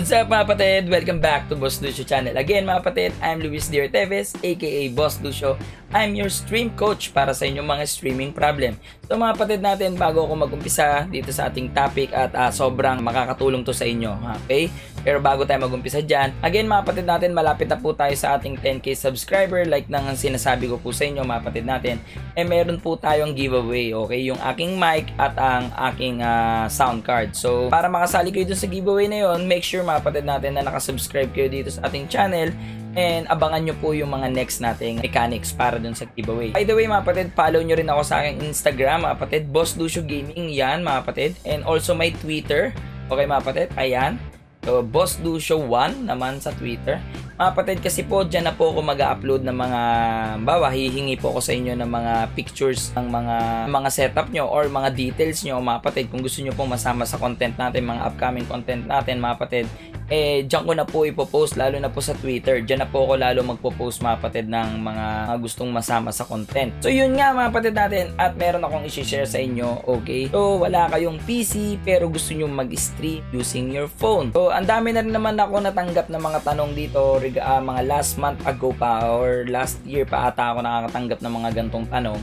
What's up mga kapatid? Welcome back to Boss Lucio channel. Again mga kapatid, I'm Luis Teves, aka Boss Lucio. I'm your stream coach para sa inyong mga streaming problem. So mga kapatid natin, bago ako mag-umpisa dito sa ating topic at sobrang makakatulong to sa inyo. Okay? Pero bago tayo mag-umpisa dyan, again mga kapatid natin, malapit na po tayo sa ating 10k subscriber. Like nang sinasabi ko po sa inyo mga kapatid natin, meron po tayong giveaway. Okay? Yung aking mic at ang aking sound card. So para makasali kayo dun sa giveaway na yun, make sure mga kapatid natin na nakasubscribe kayo dito sa ating channel. And abangan nyo po yung mga next nating mechanics para dun sa giveaway. By the way mga kapatid, follow nyo rin ako sa aking Instagram mga kapatid, Boss Lucio Gaming, yan mga kapatid. And also my Twitter, okay mga kapatid, ayan. So Boss Lucio 1 naman sa Twitter. Mga kapatid, kasi po dyan na po ako mag-upload ng mga hihingi po ako sa inyo ng mga pictures ng mga setup nyo or mga details nyo mga kapatid. Kung gusto nyo pong masama sa content natin, mga upcoming content natin mga kapatid, dyan ko na po ipopost, lalo na po sa Twitter. Dyan na po ako lalo magpo-post mga kapatid ng mga gustong masama sa content. So yun nga mga kapatid natin, at meron akong i-share sa inyo, okay? So wala kayong PC pero gusto nyo mag-stream using your phone. So ang dami na rin naman ako natanggap na mga tanong dito, mga last month ago pa or last year pa ata ako nakakatanggap ng mga gantong tanong.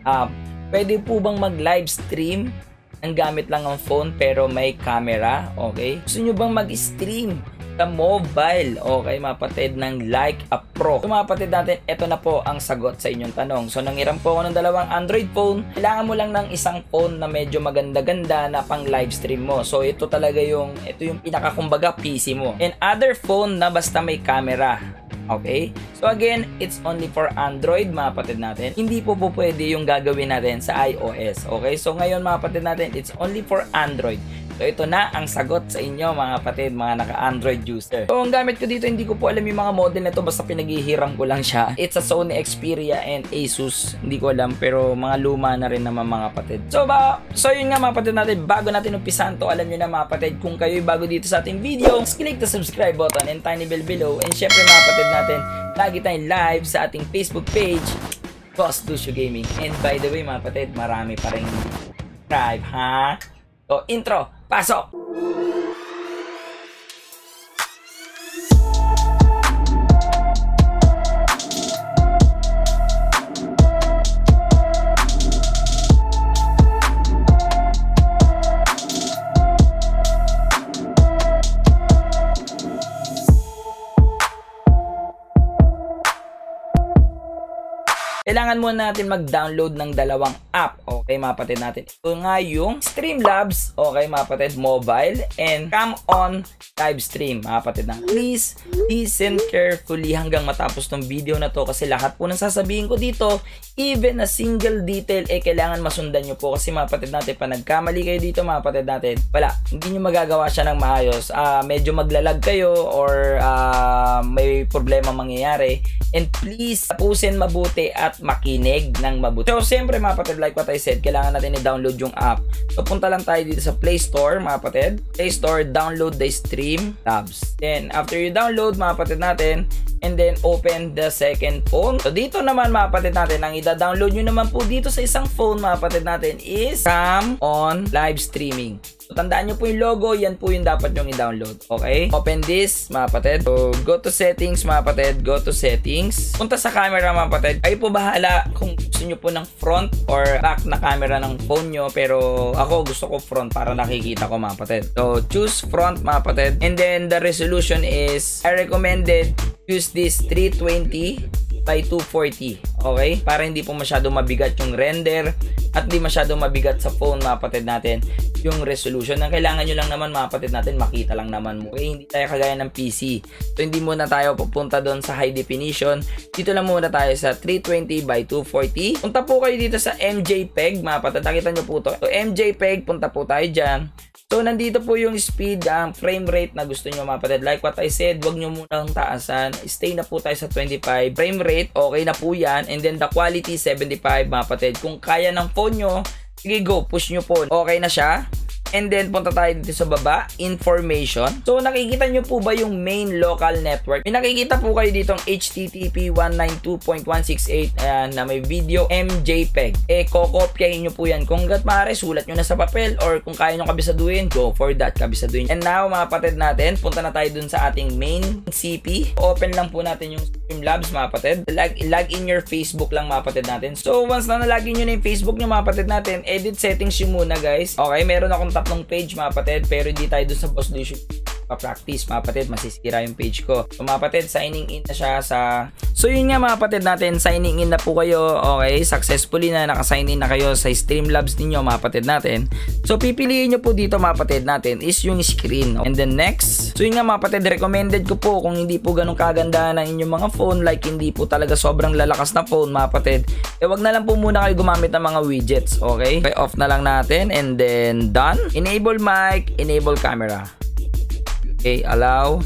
Pwede po bang mag-live stream ang gamit lang ang phone pero may camera? Okay? Gusto nyo bang mag-stream sa mobile? Okay mga kapatid, ng Like a Pro. So mga kapatid natin, ito na po ang sagot sa inyong tanong. So nangiram po ako ng dalawang Android phone. Kailangan mo lang ng isang phone na medyo maganda-ganda na pang live stream mo. So ito talaga yung pinakakumbaga PC mo. And other phone na basta may camera. Okay? So again, it's only for Android mga kapatid natin. Hindi po pwede yung gagawin natin sa iOS. Okay? So ngayon mga kapatid natin, it's only for Android. So ito na ang sagot sa inyo mga kapatid, mga naka-Android user. So ang gamit ko dito, hindi ko po alam yung mga model na ito, basta pinaghihiram ko lang siya. It's a Sony Xperia and Asus. Hindi ko alam, pero mga luma na rin naman mga kapatid. So yun nga mga kapatid natin, bago natin umpisan to, alam nyo na mga kapatid, kung kayo'y bago dito sa ating video, click the subscribe button and tiny bell below. And syempre mga kapatid natin, lagi tayong live sa ating Facebook page, Boss Lucio Gaming. And by the way mga kapatid, marami pa rin subscribe, ha? So intro, pasok! Kailangan muna natin mag-download ng dalawang app, okay mga kapatid natin. Ito nga yung Streamlabs, okay mga kapatid, mobile, and CamOn live stream mga kapatid natin. Please listen carefully hanggang matapos tong video na to, kasi lahat po ng sasabihin ko dito, even a single detail, kailangan masundan nyo po, kasi mga kapatid natin, pa nagkamali kayo dito mga kapatid natin, wala, hindi nyo magagawa siya ng maayos. Medyo maglalag kayo or may problema mangyayari. And please, tapusin mabuti at makinig ng mabuti. So, siyempre mga kapatid, like what I said, kailangan natin i-download yung app. So, punta lang tayo dito sa Play Store, mga kapatid. Play Store, download the Streamlabs. Then, after you download, mga kapatid natin, and then open the second phone. So, dito naman mga kapatid natin, ang i-download nyo naman po dito sa isang phone, mga kapatid natin, is CamOn Live Streaming. So, tandaan nyo po yung logo, yan po yung dapat nyong i-download. Okay? Open this, mga kapatid. So, go to settings, mga kapatid. Go to settings. Punta sa camera, mga kapatid. Kayo po bahala kung gusto nyo po ng front or back na camera ng phone nyo. Pero ako gusto ko front para nakikita ko, mga kapatid. So, choose front, mga kapatid. And then, the resolution is, I recommended use this 320 by 240. Okay? Para hindi po masyado mabigat yung render at hindi masyado mabigat sa phone, mga kapatid natin, yung resolution. Ang kailangan nyo lang naman mga kapatid natin, makita lang naman mo. Okay? Hindi tayo kagaya ng PC. So hindi muna tayo pupunta doon sa high definition. Dito lang muna tayo sa 320 by 240. Punta po kayo dito sa MJPEG, mga kapatid. Nakita nyo po to. So MJPEG, punta po tayo dyan. So, nandito po yung speed, ang frame rate na gusto nyo mga kapatid. Like what I said, wag nyo munang taasan. Stay na po tayo sa 25. Frame rate, okay na po yan. And then, the quality, 75 mga kapatid. Kung kaya ng phone nyo, sige go, push nyo po. Okay na siya. And then, punta tayo dito sa baba, information. So, nakikita nyo po ba yung main local network? May nakikita po kayo ditong HTTP 192.168 na may video MJPEG. Kokopyahin nyo po yan. Kung gat maaari, sulat nyo na sa papel or kung kaya nyo kabisaduhin, go for that, kabisaduhin. And now, mga kapatid natin, punta na tayo dun sa ating main CP. Open lang po natin yung Streamlabs, mga kapatid. Log in your Facebook lang, mga kapatid natin. So, once na nalagin nyo na yung Facebook nyo, mga kapatid natin, edit settings nyo muna, guys. Okay, meron akong tatlong page, mga kapatid, pero hindi tayo dun sa Boss Lucio pa-practice, mga kapatid, masisira yung page ko. So, mga kapatid, signing in na siya sa... So, yun nga, mga kapatid natin, signing in na po kayo. Okay, successfully na naka-sign in na kayo sa Streamlabs ninyo, mga kapatid natin. So, pipiliin nyo po dito, mga kapatid natin, is yung screen. And then next, so yun nga, mga kapatid, recommended ko po kung hindi po ganun kaganda ng inyong mga phone, like hindi po talaga sobrang lalakas na phone, mga kapatid, wag na lang po muna kayo gumamit ng mga widgets. Okay, off na lang natin, and then done. Enable mic, enable camera. Okay, allow.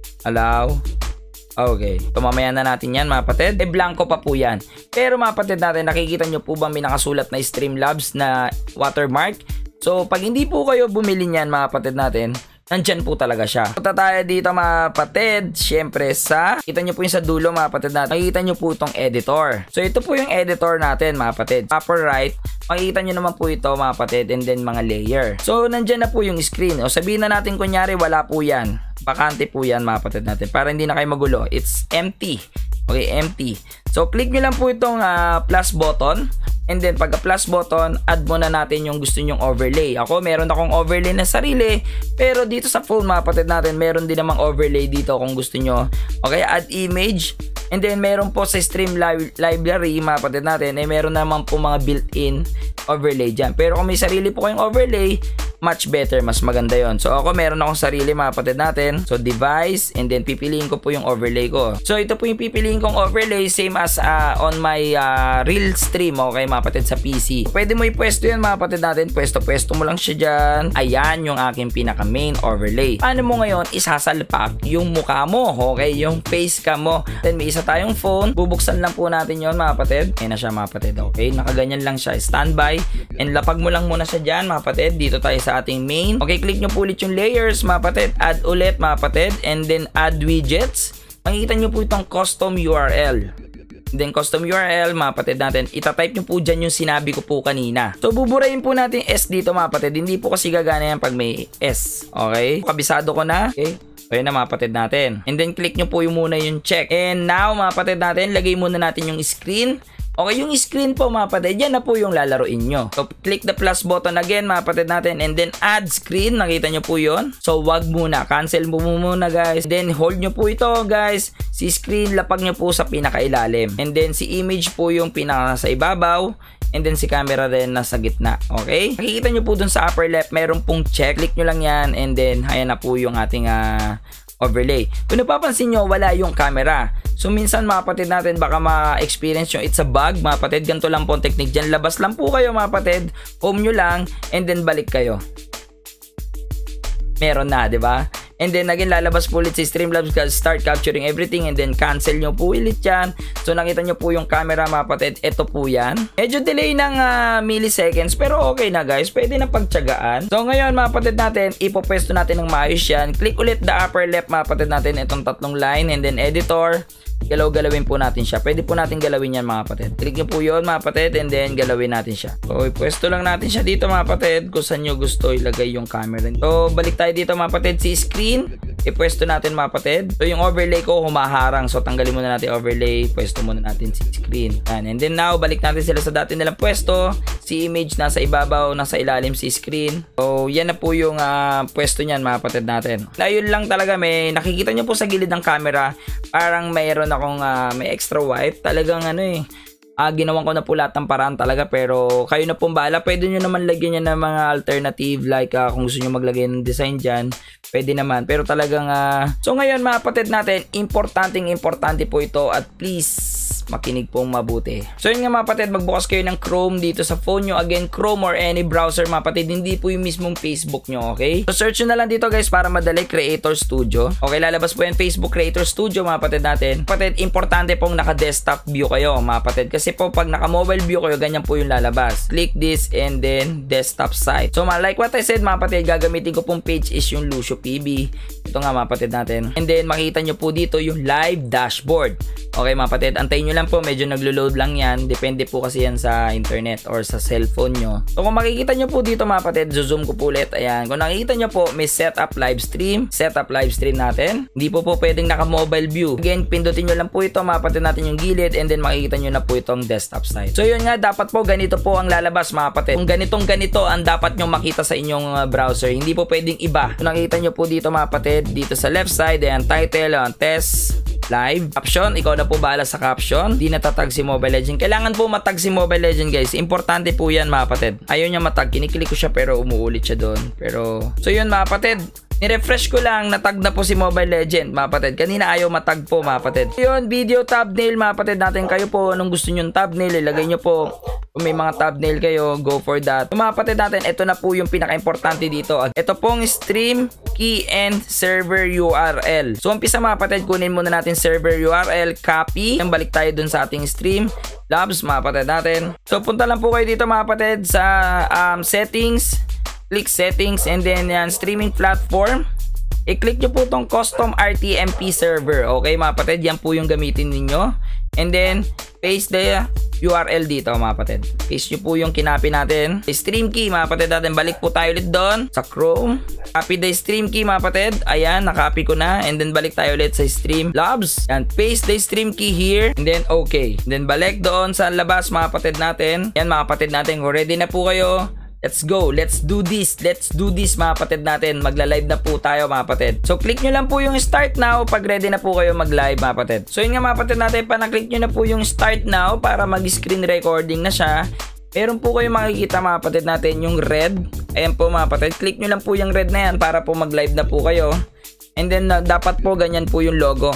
Okay, so mamaya na natin yan, mga kapatid. Blanco pa po yan. Pero mga kapatid natin, nakikita nyo po bang may nakasulat na Streamlabs na watermark? So, pag hindi po kayo bumili niyan, mga kapatid natin, nandyan po talaga siya. Punta tayo dito, mga kapatid. Siyempre kita nyo po yung sa dulo, mga kapatid natin. Makikita nyo po itong editor. So, ito po yung editor natin, mga kapatid. Upper right, makikita nyo naman po ito, mga kapatid, and then mga layer. So, nandyan na po yung screen. O sabihin na natin, kunyari, wala po yan. Bakante po yan, mga kapatid natin. Para hindi na kayo magulo. It's empty. Okay, empty. So, click nyo lang po itong plus button. And then, pagka plus button, add muna natin yung gusto nyong overlay. Ako, meron akong overlay na sarili. Pero dito sa phone, mga kapatid natin, meron din namang overlay dito kung gusto nyo. Okay, add image. And then, meron po sa stream library, mga kapatid natin, meron naman po mga built-in overlay dyan. Pero kung may sarili po kayong overlay, much better, mas maganda yon. So ako meron akong sarili, mga kapatid natin. So device, and then pipiliin ko po yung overlay ko. So ito po yung pipiliin kong overlay, same as on my real stream, okay, mga kapatid, sa PC. Pwede mo ipwesto yan, mga kapatid natin. Pwesto mo lang siya dyan. Ayan yung aking pinaka main overlay. Paano mo ngayon isasalpak yung mukha mo, okay, yung face cam mo. Then may isa tayong phone. Bubuksan lang po natin yon, mga kapatid. Ayan na siya, mga kapatid. Okay, nakaganyan lang siya, standby. And lapag mo lang muna siya dyan, mga kapatid. Dito tayo sa ating main. Okay, click nyo po ulit yung layers, mga kapatid. Add ulit, mga kapatid. And then add widgets. Makikita nyo po itong custom URL. And then custom URL, mga kapatid natin, itatype nyo po dyan yung sinabi ko po kanina. So buburahin po natin S dito, mga kapatid. Hindi po kasi gagana yan pag may S. Okay, kabisado ko na. Okay, ayun na, mga kapatid natin. And then click nyo po yung muna yung check. And now, mga kapatid natin, lagay muna natin yung screen. Okay, yung screen po, mga kapatid, yan na po yung lalaroin nyo. So, click the plus button again, mga kapatid natin, and then add screen. Nakita nyo po yun. So, wag muna. Cancel mo muna, guys. Then, hold nyo po ito, guys. Si screen, lapag nyo po sa pinakailalim. And then, si image po yung pinaka nasa ibabaw. And then, si camera din nasa gitna. Okay? Nakikita nyo po dun sa upper left, meron pong check. Click nyo lang yan. And then, ayan na po yung ating overlay. Kung napapansin nyo, wala yung camera. So, minsan, mga kapatid natin, baka ma-experience nyo, it's a bug, mga kapatid. Ganito lang po ang technique dyan. Labas lang po kayo, mga kapatid. Home nyo lang, and then balik kayo. Meron na, di ba? And then, again, lalabas po ulit si Streamlabs, start capturing everything, and then cancel nyo po ulit yan. So, nakita nyo po yung camera, mga kapatid. Ito po yan. Medyo delay ng milliseconds, pero okay na, guys. Pwede na pagtyagaan. So, ngayon, mga kapatid natin, ipopwesto natin ng maayos yan. Click ulit the upper left, mga kapatid natin, itong tatlong line, and then editor. Galaw-galawin po natin siya. Pwede po natin galawin yan, mga kapatid. Click nyo po yun, mga kapatid, and then galawin natin siya. So, ipwesto lang natin siya dito, mga kapatid, kung saan nyo gusto ilagay yung camera. So, balik tayo dito, mga kapatid, si screen. Ipwesto natin, mga kapatid. So, yung overlay ko humaharang. So, tanggalin muna natin overlay. Pwesto muna natin si screen. And then now, balik natin sila sa dati nilang pwesto. Si image nasa ibabaw, nasa ilalim si screen. So, yan na po yung pwesto niyan, mga kapatid natin. Na yun lang talaga, may nakikita nyo po sa gilid ng camera, parang mayroon akong may extra white. Talagang ginawan ko na po lahat ng paraan talaga, pero kayo na pong bahala. Pwede nyo naman lagyan yan ng mga alternative, like kung gusto nyo maglagay ng design dyan, pwede naman. Pero talagang so ngayon, mga kapatid natin, importante po ito, at please lalabas. Makinig pong mabuti. So yun nga mga kapatid, magbukas kayo ng Chrome dito sa phone nyo. Again, Chrome or any browser mga kapatid, hindi po yung mismong Facebook nyo, okay? So search nyo na lang dito guys para madali, Creator Studio. Okay, lalabas po yung Facebook Creator Studio mga kapatid natin. Kapatid, importante pong naka-desktop view kayo mga kapatid. Kasi po pag naka-mobile view kayo, ganyan po yung lalabas. Click this and then desktop site. So like what I said mga kapatid, gagamitin ko pong page is yung Lucio PB. Ito nga mga kapatid natin. And then makikita nyo po dito yung live dashboard. Okay mga kapatid, antayin nyo lang po, medyo naglo-load lang yan. Depende po kasi yan sa internet or sa cellphone nyo. So kung makikita nyo po dito mga kapatid, zoom ko po ulit. Ayan, kung nakikita nyo po, may setup live stream. Setup live stream natin. Hindi po pwedeng naka-mobile view. Again, pindutin nyo lang po ito mga kapatid natin yung gilid and then makikita nyo na po itong desktop site. So yun nga, dapat po ganito po ang lalabas mga kapatid. Kung ganito ang dapat nyo makita sa inyong browser. Hindi po pwedeng iba. Kung nakikita nyo po dito mga kapatid, dito sa left side, ayan, title, test live, caption, ikaw na po bahala sa caption. Di natatag si Mobile Legend. Kailangan po matag si Mobile Legend guys. Importante po yan mga kapatid. Ayaw niya matag. Kiniklik ko siya pero umuulit siya doon. Pero, so yun mga kapatid. Ni-refresh ko lang, natag na po si Mobile Legend mga kapatid. Kanina ayaw matag po mga kapatid. Yun, video thumbnail mga kapatid natin. Kayo po, anong gusto nyo thumbnail, ilagay nyo po. Kung may mga thumbnail kayo, go for that. So, mga kapatid natin, ito na po yung pinaka-importante dito. Ito pong stream key and server URL. So, umpisa mga kapatid, kunin muna natin server URL, copy. Balik tayo dun sa ating stream labs mga kapatid natin. So, punta lang po kayo dito mga kapatid sa settings. Click settings and then yan, streaming platform. I-click nyo po tong custom RTMP server. Okay mga kapatid, yan po yung gamitin ninyo. And then, paste the URL dito mga kapatid. Paste nyo po yung kinapi natin. Stream key mga kapatid natin. Balik po tayo ulit doon sa Chrome. Copy the stream key mga kapatid. Ayan, nakopy ko na. And then balik tayo ulit sa stream labs. And paste the stream key here. And then okay. And then balik doon sa labas mga kapatid natin. Yan mga kapatid natin. Kung ready na po kayo, let's go. Let's do this. Let's do this mga kapatid natin. Magla-live na po tayo mga kapatid. So click nyo lang po yung start now pag ready na po kayo mag-live mga kapatid. So yun nga mga kapatid natin, na-click nyo na po yung start now para mag-screen recording na siya. Meron po kayong makikita mga kapatid natin yung red. Ayan po mga kapatid. Click nyo lang po yung red na yan para po mag-live na po kayo. And then dapat po ganyan po yung logo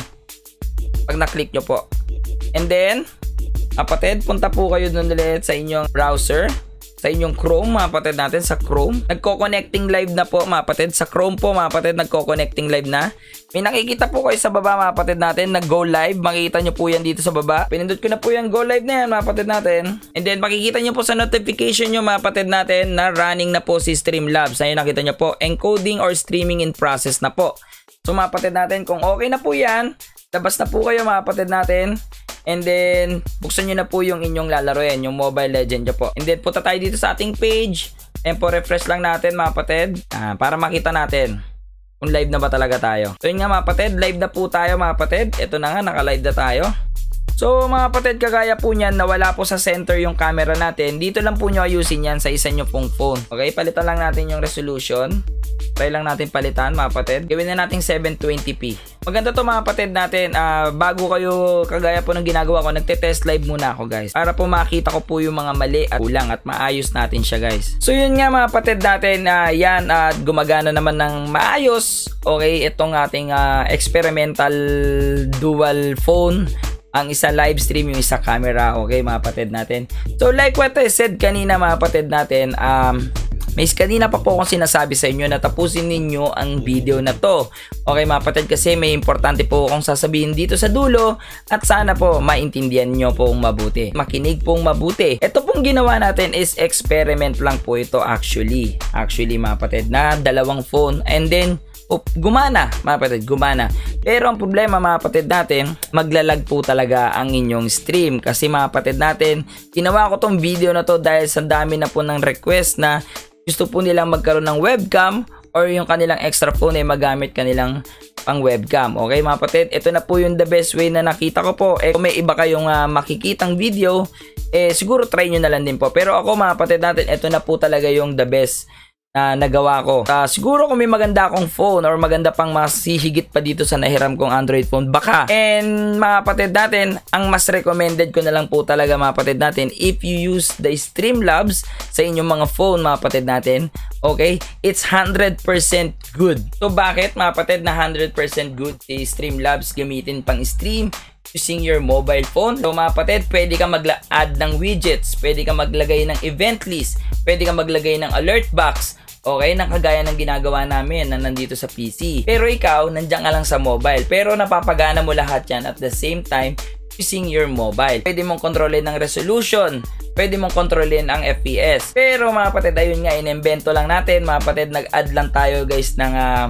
pag na-click nyo po. And then kapatid, punta po kayo dun ulit sa inyong browser. Sa inyong Chrome mga kapatid natin, sa Chrome. Nagko-connecting live na po mga kapatid. Sa Chrome po mga kapatid, nagko-connecting live na. May nakikita po kayo sa baba mga kapatid natin, nag-go live. Makikita nyo po yan dito sa baba. Pinindot ko na po yan, go live na yan mga kapatid natin. And then makikita nyo po sa notification nyo mga kapatid natin na running na po si Streamlabs. Ayun, nakita nyo po, encoding or streaming in process na po. So mga kapatid natin, kung okay na po yan, labas na po kayo mga kapatid natin. And then, buksan nyo na po yung inyong lalaroin, yung Mobile Legend nyo po. And then, punta tayo dito sa ating page. And po, refresh lang natin mga kapatid. Para makita natin kung live na ba talaga tayo. So, yun nga mga kapatid, live na po tayo mga kapatid. Ito na nga, naka-live na tayo. So, mga kapatid, kagaya po niyan, nawala po sa center yung camera natin. Dito lang po nyo ayusin yan sa isa nyo pong phone. Okay, palitan lang natin yung resolution. Try lang natin palitan mga kapatid. Gawin na natin 720p. Maganda to mga kapatid natin. Bago kayo, kagaya po ng ginagawa ko, nagte-test live muna ako guys. Para po makita ko po yung mga mali at kulang at maayos natin siya guys. So yun nga mga kapatid natin, yan gumagana naman ng maayos. Okay, itong ating experimental dual phone. Ang isa live stream, yung isa camera. Okay mga kapatid natin. So like what I said kanina mga kapatid natin, may kanina pa po akong sinasabi sa inyo na tapusin ninyo ang video na to. Okay mga kapatid, kasi may importante po akong sasabihin dito sa dulo at sana po maintindihan nyo pong mabuti. Makinig pong mabuti. Ito pong ginawa natin is experiment lang po ito actually. Actually mga kapatid, na dalawang phone and then gumana mga kapatid, gumana. Pero ang problema mga kapatid natin, maglalag po talaga ang inyong stream. Kasi mga kapatid natin, ginawa ko tong video na to dahil sa dami na po ng request na gusto po nilang magkaroon ng webcam or yung kanilang extra phone ay magamit kanilang pang webcam. Okay mga kapatid, ito na po yung the best way na nakita ko po. Kung may iba kayong makikitang video, siguro try nyo na lang din po. Pero ako mga kapatid natin, ito na po talaga yung the best nagawa ko. Siguro kung may maganda akong phone or maganda pang mas hihigit pa dito sa nahiram kong Android phone, baka. And mga kapatid natin, ang mas recommended ko na lang po talaga mga kapatid natin, if you use the Streamlabs sa inyong mga phone mga kapatid natin, okay, it's 100% good. So bakit mga kapatid na 100% good si Streamlabs gamitin pang stream? using your mobile phone. So mga kapatid, pwede ka mag-add ng widgets, pwede ka maglagay ng event list, pwede ka maglagay ng alert box, okay, nang kagaya ng ginagawa namin na nandito sa PC. Pero ikaw, nandiyan ka lang sa mobile, pero napapagana mo lahat yan at the same time using your mobile. Pwede mong kontrolin ng resolution, pwede mong kontrolin ang FPS. Pero mga kapatid, ayun nga, inimbento lang natin. Mga kapatid, nag-add lang tayo guys ng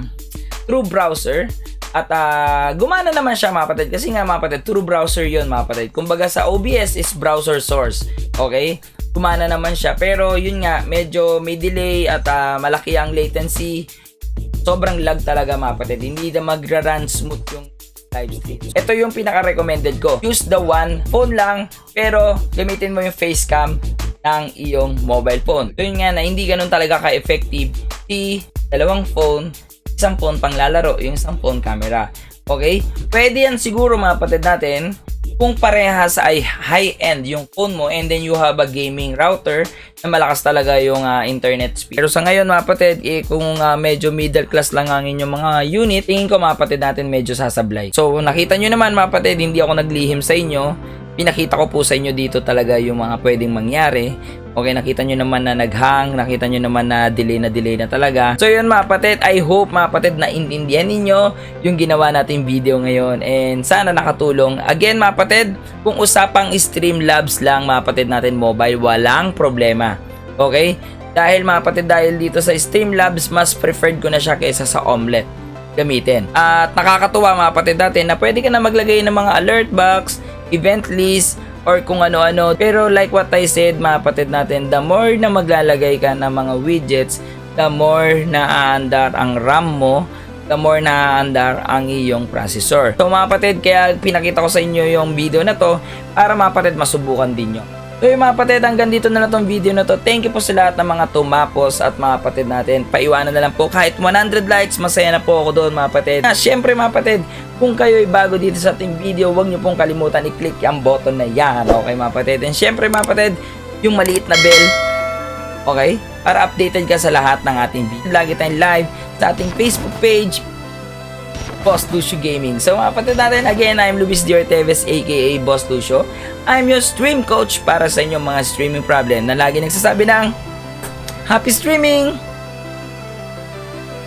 True Browser. At gumana naman siya mga kapatid. Kasi nga mga kapatid, True Browser yun mga kapatid. Kumbaga sa OBS is browser source. Okay? Gumana naman siya. Pero yun nga, medyo may delay at malaki ang latency. Sobrang lag talaga mga kapatid. Hindi na magra-run smooth yung live stream. Ito yung pinaka-recommended ko. Use the one phone lang, pero gamitin mo yung facecam ng iyong mobile phone. Ito yun nga na hindi ganun talaga ka-effective si dalawang phone, isang phone pang lalaro, yung isang phone camera. Okay? Pwede yan siguro mga kapatid natin kung parehas ay high-end yung phone mo and then you have a gaming router na malakas talaga yung internet speed. Pero sa ngayon mga kapatid, kung medyo middle class lang ang inyong mga unit, tingin ko mga kapatid natin medyo sasablay. So nakita nyo naman mga kapatid, hindi ako naglihim sa inyo. Pinakita ko po sa inyo dito talaga yung mga pwedeng mangyari. Okay, nakita nyo naman na naghang, nakita nyo naman na delay na talaga. So yun mga kapatid, I hope mga kapatid na intindihan ninyo yung ginawa nating video ngayon and sana nakatulong. Again mga kapatid, kung usapang Streamlabs lang mga kapatid natin mobile, walang problema. Okay? Dahil mga kapatid, dahil dito sa Streamlabs, mas preferred ko na siya kaysa sa Omelette gamitin. At nakakatuwa mga kapatid natin na pwede ka na maglagay ng mga alert box, event list, or kung ano-ano. Pero like what I said mga kapatid natin, the more na maglalagay ka ng mga widgets, the more na aandar ang RAM mo, the more na aandar ang iyong processor. So mga kapatid, kaya pinakita ko sa inyo yung video na to para mga kapatid masubukan din nyo. So yung mga kapatid, hanggang dito na tong video na to. Thank you po sa lahat ng mga tumapos at mga kapatid natin. Paiwanan na lang po kahit 100 likes, masaya na po ako doon mga kapatid. Syempre mga kapatid, kung kayo ay bago dito sa ating video, huwag nyo pong kalimutan i-click yung button na yan. Okay mga kapatid. And syempre mga kapatid, yung maliit na bell, okay, para updated ka sa lahat ng ating video. Lagi tayong live sa ating Facebook page, Boss Lucio Gaming. So mga kapatid natin, again, I'm Luis Diorteves aka Boss Lucio. I'm your stream coach para sa inyong mga streaming problem na lagi nagsasabi ng happy streaming!